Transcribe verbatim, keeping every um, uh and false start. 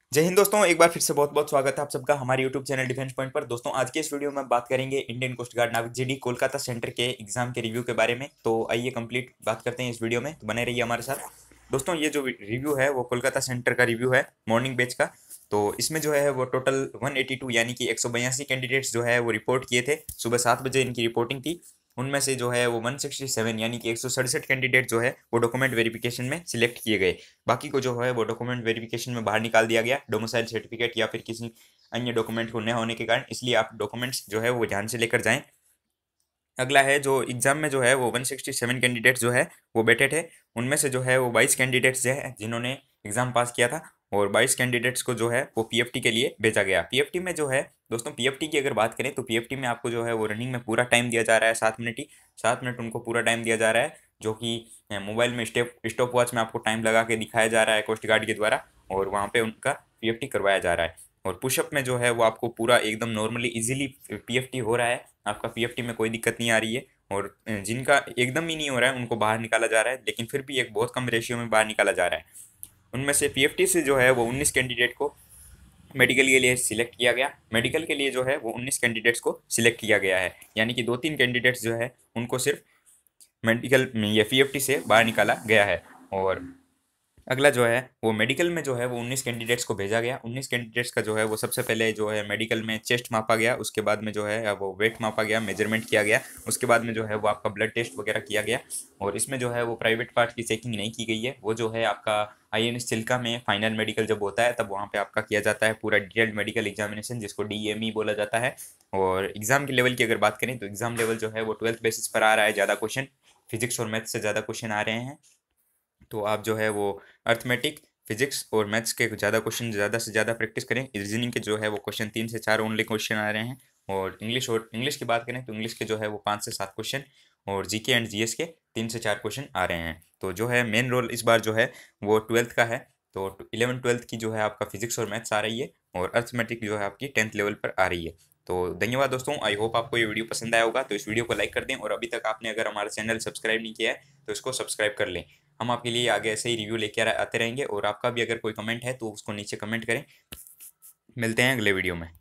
जय हिंद दोस्तों, एक बार फिर से बहुत बहुत स्वागत है आप सबका हमारे यूट्यूब चैनल डिफेंस पॉइंट पर। दोस्तों, आज के इस वीडियो में बात करेंगे इंडियन कोस्ट गार्ड नाविक जीडी कोलकाता सेंटर के एग्जाम के रिव्यू के बारे में। तो आइए कंप्लीट बात करते हैं इस वीडियो में, तो बने रहिए हमारे साथ। दोस्तों, ये जो रिव्यू है वो कोलकाता सेंटर का रिव्यू है, मॉर्निंग बैच का। तो इसमें जो है वो टोटल वन एटी टू यानी कि एक सौ बयासी कैंडिडेट्स जो है वो रिपोर्ट किए थे। सुबह सात बजे इनकी रिपोर्टिंग थी। उनमें से जो है वो वन सिक्सटी सेवन यानी कि एक सौ सड़सठ कैंडिडेट जो है वो डॉक्यूमेंट वेरिफिकेशन में सिलेक्ट किए गए। बाकी को जो है वो डॉक्यूमेंट वेरिफिकेशन में बाहर निकाल दिया गया, डोमिसाइल सर्टिफिकेट या फिर किसी अन्य डॉक्यूमेंट को न होने के कारण। इसलिए आप डॉक्यूमेंट्स जो है वो ध्यान से लेकर जाएं। अगला है जो एग्जाम में जो है वो वन सिक्सटी सेवन कैंडिडेट्स जो है वो बैठे थे। उनमें से जो है वो बाईस कैंडिडेट्स जो है जिन्होंने एग्जाम पास किया था, और बाईस कैंडिडेट्स को जो है वो पीएफटी के लिए भेजा गया। पीएफटी में जो है दोस्तों, पीएफटी की अगर बात करें तो पीएफटी में आपको जो है वो रनिंग में पूरा टाइम दिया जा रहा है, सात मिनट ही सात मिनट उनको पूरा टाइम दिया जा रहा है, जो कि मोबाइल में स्टेप स्टॉप वॉच में आपको टाइम लगा के दिखाया जा रहा है कोस्ट गार्ड के द्वारा, और वहाँ पे उनका पीएफटी करवाया जा रहा है। और पुशअप में जो है वो आपको पूरा एकदम नॉर्मली इजीली पीएफटी हो रहा है, आपका पीएफटी में कोई दिक्कत नहीं आ रही है। और जिनका एकदम ही नहीं हो रहा है उनको बाहर निकाला जा रहा है, लेकिन फिर भी एक बहुत कम रेशियो में बाहर निकाला जा रहा है। उनमें से पीएफटी से जो है वो उन्नीस कैंडिडेट को मेडिकल के लिए सिलेक्ट किया गया। मेडिकल के लिए जो है वो उन्नीस कैंडिडेट्स को सिलेक्ट किया गया है, यानी कि दो तीन कैंडिडेट्स जो है उनको सिर्फ मेडिकल या पीएफटी से बाहर निकाला गया है। और अगला जो है वो मेडिकल में जो है वो उन्नीस कैंडिडेट्स को भेजा गया। उन्नीस कैंडिडेट्स का जो है वो सबसे पहले जो है मेडिकल में चेस्ट मापा गया, उसके बाद में जो है वो वेट मापा गया, मेजरमेंट किया गया, उसके बाद में जो है वो आपका ब्लड टेस्ट वगैरह किया गया। और इसमें जो है वो प्राइवेट पार्ट की चेकिंग नहीं की गई है, वो जो है आपका आईएनएस चिल्का में फाइनल मेडिकल जब होता है तब वहाँ पे आपका किया जाता है पूरा डिटेल्ड मेडिकल एग्जामिनेशन, जिसको डीएमई बोला जाता है। और एग्जाम के लेवल की अगर बात करें तो एग्जाम लेवल जो है वो ट्वेल्थ बेसिस पर आ रहा है। ज़्यादा क्वेश्चन फिजिक्स और मैथ्स से ज़्यादा क्वेश्चन आ रहे हैं। तो आप जो है वो अर्थमेटिक, फिजिक्स और मैथ्स के ज़्यादा क्वेश्चन ज़्यादा से ज़्यादा प्रैक्टिस करें। रीजनिंग के जो है वो क्वेश्चन तीन से चार ओनली क्वेश्चन आ रहे हैं। और इंग्लिश और इंग्लिश की बात करें तो इंग्लिश के जो है वो पाँच से सात क्वेश्चन, और जीके एंड जीएस के तीन से चार क्वेश्चन आ रहे हैं। तो जो है मेन रोल इस बार जो है वो ट्वेल्थ का है। तो इलेवन ट्वेल्थ की जो है आपका फिजिक्स और मैथ्स आ रही है, और अर्थमेटिक जो है आपकी टेंथ लेवल पर आ रही है। तो धन्यवाद दोस्तों, आई होप आपको ये वीडियो पसंद आया होगा। तो इस वीडियो को लाइक कर दें, और अभी तक आपने अगर हमारा चैनल सब्सक्राइब नहीं किया है तो इसको सब्सक्राइब कर लें। हम आपके लिए आगे ऐसे ही रिव्यू लेके आते रहेंगे, और आपका भी अगर कोई कमेंट है तो उसको नीचे कमेंट करें। मिलते हैं अगले वीडियो में।